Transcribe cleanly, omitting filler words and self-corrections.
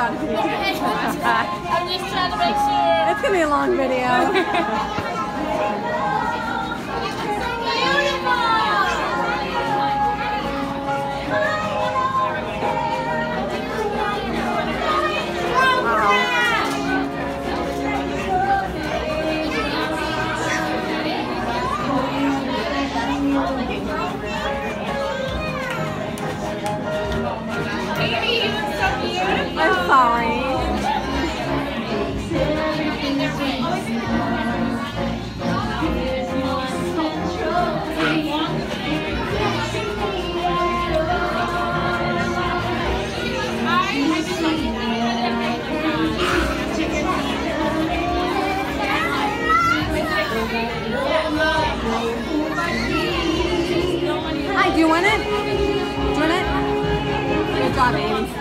about to be. I'm just trying to make sure. It's gonna be a long video. I'm sorry. Hi, do you want it? Do you want it? Good job, Amy.